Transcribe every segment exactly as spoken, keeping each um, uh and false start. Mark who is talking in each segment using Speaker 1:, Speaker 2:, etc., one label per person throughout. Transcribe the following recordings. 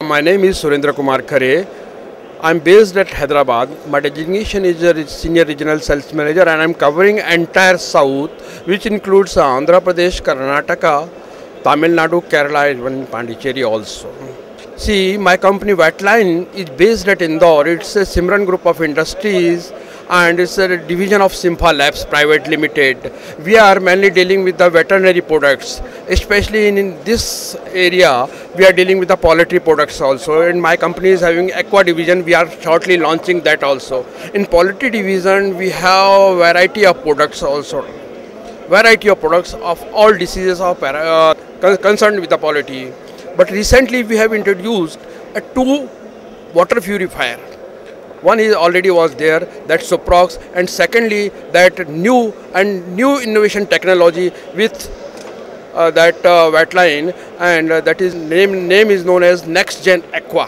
Speaker 1: My name is Surendra Kumar Khare. I'm based at Hyderabad. My designation is a Senior Regional Sales Manager and I'm covering entire South, which includes Andhra Pradesh, Karnataka, Tamil Nadu, Kerala, and Pondicherry also. See, my company Wetline is based at Indore. It's a Simran Group of Industries and it's a division of Simpha Labs Private Limited. We are mainly dealing with the veterinary products, especially in, in this area. We are dealing with the poultry products also, and my company is having aqua division. We are shortly launching that also. In poultry division, we have variety of products also, variety of products of all diseases of uh, concerned with the poultry. But recently we have introduced a two water purifier. One is already was there, that's Suprox, and secondly that new and new innovation technology with uh, that uh, Wetline, and uh, that is name name is known as Next Gen Aqua.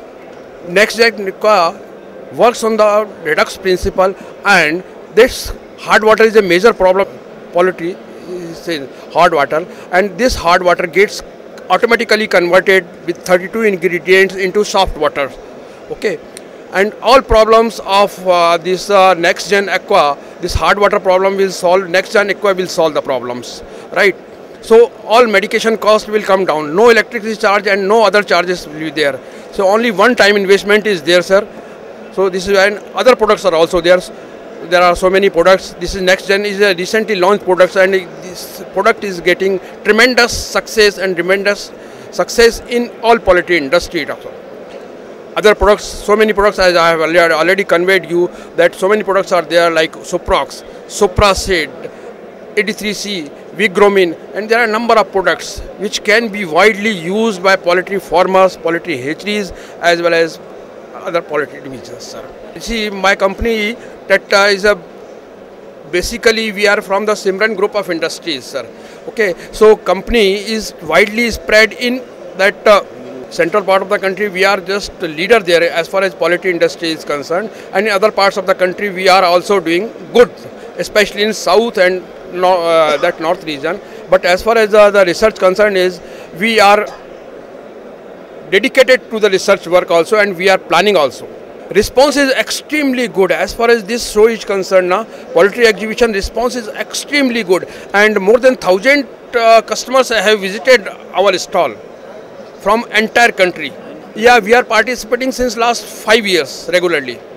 Speaker 1: Next Gen Aqua works on the redox principle, and this hard water is a major problem. Poultry is hard water, and this hard water gets automatically converted with thirty-two ingredients into soft water. Okay. And all problems of uh, this uh, Next Gen Aqua, this hard water problem will solve, Next Gen Aqua will solve the problems, right? So all medication cost will come down, no electricity charge and no other charges will be there. So only one time investment is there, sir. So this is, and other products are also there. There are so many products. This is Next Gen is a recently launched product, and this product is getting tremendous success and tremendous success in all poultry industry also. Other products, so many products, as I have already conveyed you, that so many products are there like Suprox, Supracid, eighty-three C, Vigromin, and there are a number of products which can be widely used by poultry farmers, poultry hatcheries, as well as other poultry divisions, sir. You see, my company that uh, is a basically we are from the Simran Group of Industries, sir. Okay, so company is widely spread in that uh, central part of the country. We are just the leader there as far as poultry industry is concerned, and in other parts of the country we are also doing good, especially in south and no, uh, that north region. But as far as uh, the research concerned is, we are dedicated to the research work also, and we are planning also. Response is extremely good as far as this show is concerned. Now, poultry exhibition response is extremely good, and more than thousand uh, customers have visited our stall from entire country. Yeah, we are participating since last five years regularly.